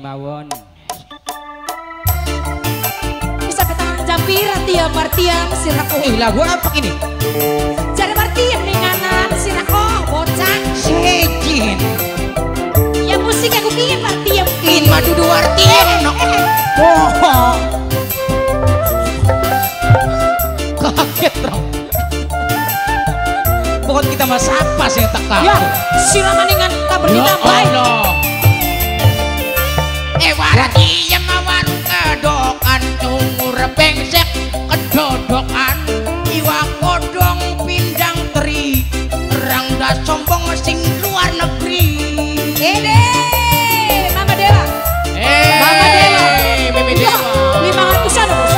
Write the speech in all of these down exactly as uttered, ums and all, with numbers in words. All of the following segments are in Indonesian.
mawon. Bisa ketangan Jampira tiap Martiam sirako. Eh lagu apa ini? Jadi Martiam ninganan sirako bocah. Sejin. Ya musik aku kingin Martiam. In madu dua Martiam. Oh. Kaget dong. Pokoknya kita mas apa sih yang tak tahu. Ya silakan dengan kabar ya ditambah. Eh warati yang mawar kedokan cungur bengsek kedodokan iwa kodong pindang teri rangga sombong sing luar negeri. Ede Mama Dewa. Eh Mama Dewa. Mimi Dewa. Lima ratusan bos.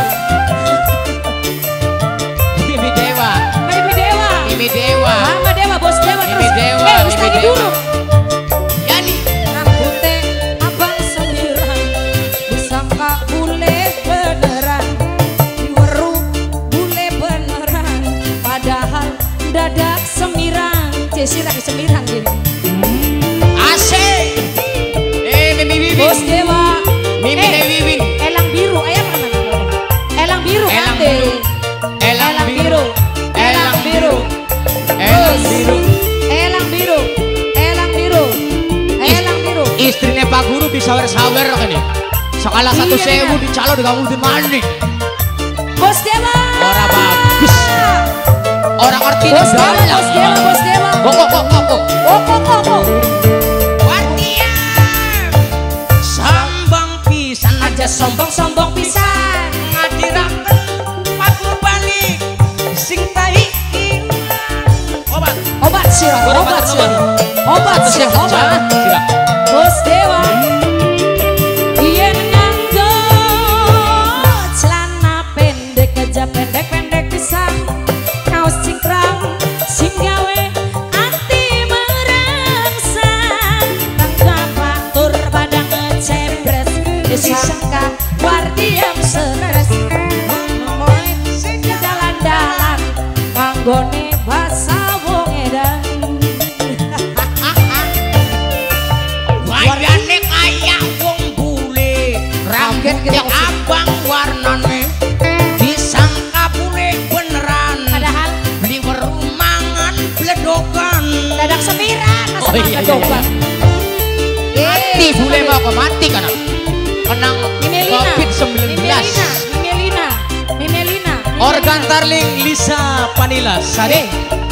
Mimi Dewa. Mimi Dewa. Mimi Dewa. Mama Dewa bos Dewa terus. Mimi Dewa. Eh wis tadi dulu. Yani Rambutnya abang semiran disangka bule beneran diweru bule beneran padahal dadak semiran Jesi lagi semiran gini asik. Eh Mimi Wiwin. bos Dewa Mimi eh, Wiwin. elang biru ayam mana elang biru Elang kate. biru. Elang elang biru. biru elang biru Elang biru. elang biru elang biru elang biru Istrinya Pak Guru disawer-sawer kan ya. Sekala satu Iya, sewu iya. dicalo di kamu di mandi. bos Dewa Orang bagus. Orang ngerti bos Dewa bos Dewa bos Dewa Kok kok kok kok kok. oh kok kok kok Wartian. Sambang pisan aja sombong sombong pisan ngadiraken Pak Guru balik sing tai obat. obat sirah obat sirah obat sirah obat bos Dewa yen nganggo celana pendek aja pendek pendek pisan kaos cingkrang sing gawe ati merangsang tangga batur pada ngecebres disangka wardiam stres jalan-jalan kanggone basa wong edan Wayane kaya wong bule, rambut yang abang warnane disangka bule beneran. padahal Beli werumangan bledokan. dadak semiran masa Oh, iya, iya, kedokan Mati bule mau ke mati kan? Kenang Mimelina covid sembilan belas. Mimelina Mimelina Organ tarling Lisa Panila Sade.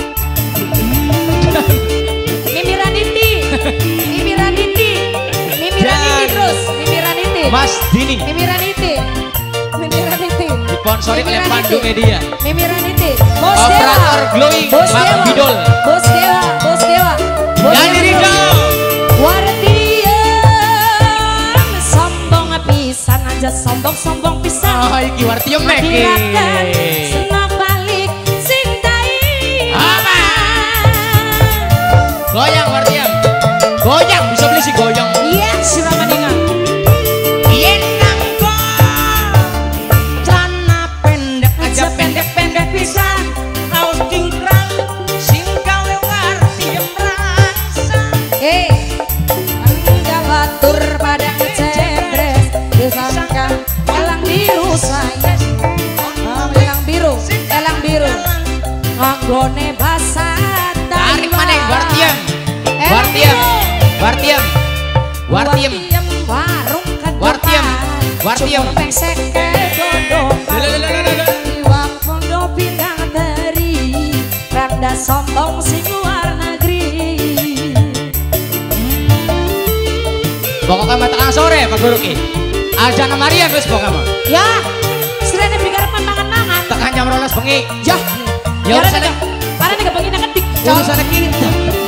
Mimiraniti Mimiraniti Mimiraniti Dan- terus Mimiraniti Mas Dini Mimiraniti Mimiraniti disponsori oleh Mimiraniti. Pandu Media. Mimiraniti Bos Operator Dewa glowing Bos Bang Dewa Bidol. Bos Dewa Bos Dewa Bos Yani Dewa Ringo. Wardian sombong pisan aja sombong-sombong pisan Oh iki Wartium Dirakan Meki. senang balik cintai Apa? Goyang Wartium. Goyang bisa beli si goyang. iya siraman ingat Yen nganggo celana pendek aja pendek-pendek pisan kaos cingkrang sing gawe Wartium rangsang. eh anda batur pada ngecebres disangka elang biru saya elang biru elang biru nganggone basa Tarik mana Wartium? Wartium. Wartium. Wartium. warung kan Wartium. Wartium. pengsek kedodokan Lelelelelele. iwak mondo pindang teri randa sombong sing luar negeri Pokoknya mata sore Pak Guru ki. Aja nama Marian wis pokoknya mah. ya sirene bigar mangan-mangan Tekan jam rolas bengi. ya Ya urusan para nih kepengen ketik urusan kita.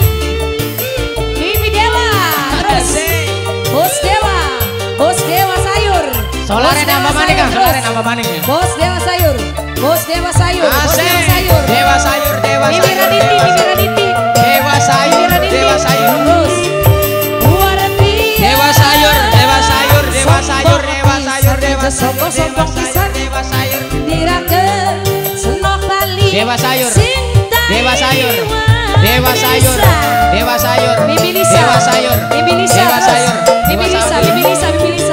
Mimi Dewa terus Bos Dewa Bos Dewa sayur Solare Bos Dewa nambah maning kan? sayur, Solare terus. nambah maning ya. Bos Dewa sayur Bos Dewa sayur Bos Dewa Asik. sayur Dewa sayur, dewa Mimi sayur. Raditi Mimi Raditi Dewa sayur, Mimi Raditi dewa sayur. terus Wardian Dewa sayur, dewa sayur, dewa sayur, dewa sayur, dewa sayur, sombong-sombong pisan dewa sayur. dirakeun senok bali Dewa sayur. Cinta Dewa sayur. Dewa sayur. Dewa sayur. Bibi Lisa Dewa sayur. Bibi Lisa Dewa sayur. Bibi Dewa Lisa sayur. Bibi Lisa Bibi Lisa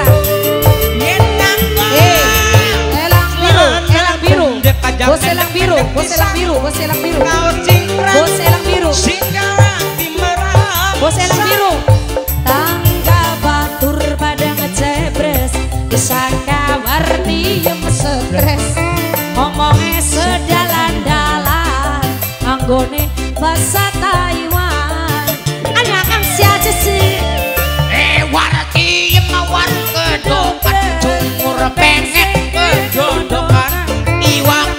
bos helm biru. Tangga batur pada ngecebres, disangka warni yang stres. Ngomongnya sedalan-dalan, anggone bahasa Taiwan. Anak ang siya sih. Eh warti mawar kedokan, cumur pengen kedodokan, iwang